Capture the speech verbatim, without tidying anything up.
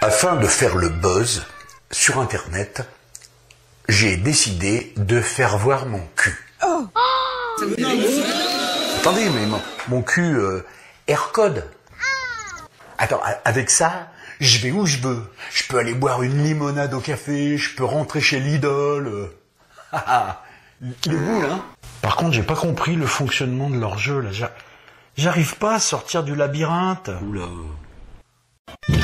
Afin de faire le buzz sur Internet, j'ai décidé de faire voir mon cul. Oh. Attendez, mais mon, mon cul euh, Aircode. Attends, avec ça, je vais où je veux. Je peux aller boire une limonade au café, je peux rentrer chez Lidl. Il est beau, hein. Par contre, j'ai pas compris le fonctionnement de leur jeu, là. J'arrive pas à sortir du labyrinthe. Oula.